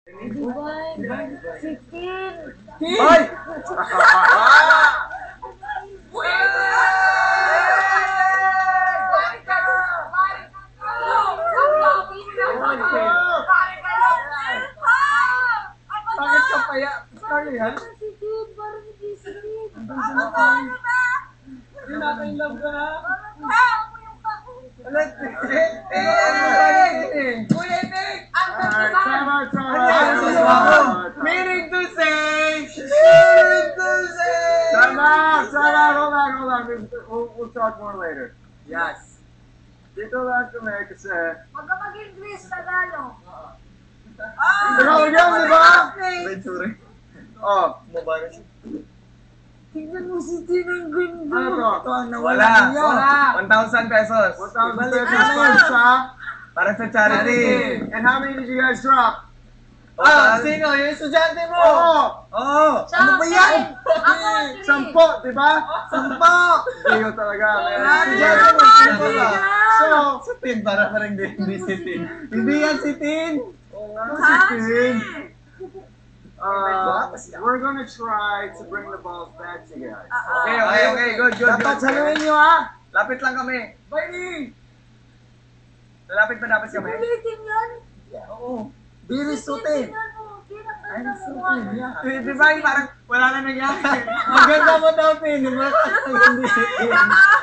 Hoy! Bakit ka paya? Sorry ha? Hindi natin love ka ha? Alat! Kuya Nick! Meaning to say! Time out! Hold on. We'll talk more later. Yes. Dito lang kami kasi... Huwag ka mag-English, Tagalog. Tagalog yan, di ba? Oh. Tingnan mo si Tinang ganda. Ano to? Ito ang nawala niya. 1,000 pesos. 1,000 pesos sa... Para sa charity. And how many did you guys drop? Sino? Yung estudyante mo? Oo! Ano ba yan? Ako, 10, di ba? 10! Iyo talaga. Si Tin, para parang hindi si Tin. Hindi yan si Tin! Si Tin. We're gonna try to bring the balls back to you guys. Okay. Good. Dapat saluhin nyo ha! Lapit lang kami. Fighting! Lalapit pa dapat kami. ulitin yan. Oo. Birisutin! Tingnan mo, Tinang Ay, ganda mo. sutin niya. Di ba yung parang wala na nangyari? Ang ganda mo daw, Tin. Hindi si Tin.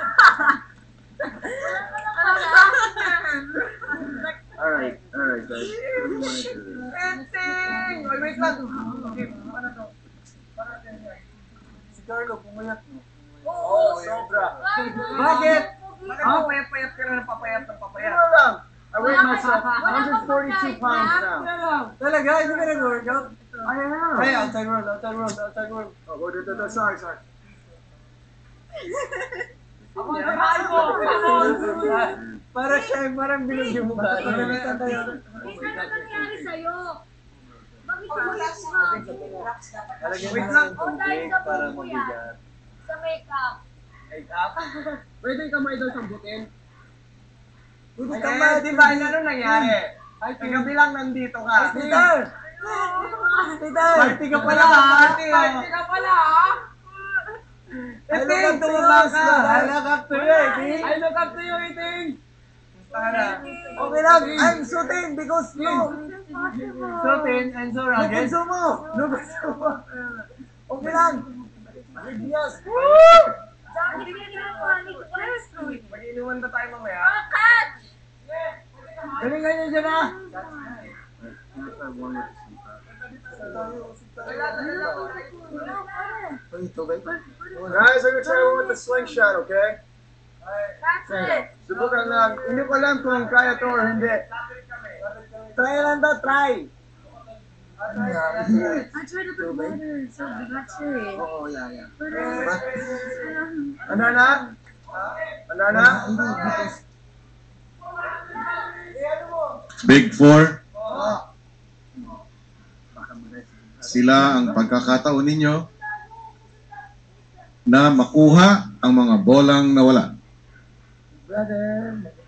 Alright, guys. What do you want to do? Ting! Wait lang. Ano to? Si Carlo, pumayat mo. Oh, sobra. Bakit? Bakit papayat ka na ng papayat? Ano lang? I weighed myself 142 pounds now. Talaga? Hindi ka nag-workout? I am. Ay, outside world. Oh, go to sorry. Para siya, parang bilog yung mukha. Tinang, ano nangyari sa'yo? Bakit umiyak ka? Wait lang. O dahil sa buko yan. Sa makeup. Pwede yung kamay daw sambutin? Ay, di ba ano nangyari? Kagabi lang nandito ka. Peter! Peter! Party ka pala, party. Party ka pala, ha? I look up to you, Master. I look up to you, Iting. I look up to you, Iting! Okay lang, I'm shooting because you. So Tin and so No rugged. gusto mo. Okay lang. Yes. Bakit ganyan mo? Request. Mag-inuman pa tayo mamaya. Catch! Galingan niyo dyan ha. Guys, I'm gonna try one with the slingshot, okay? Catch it! Subukan lang. Hindi ko alam kung kaya to or hindi. Try lang daw, try. I tried to put water, so bigat siya eh. Oo, yeah. Ano na? Big Four, sila ang pagkakataon ninyo na makuha ang mga bolang nawala. Brother.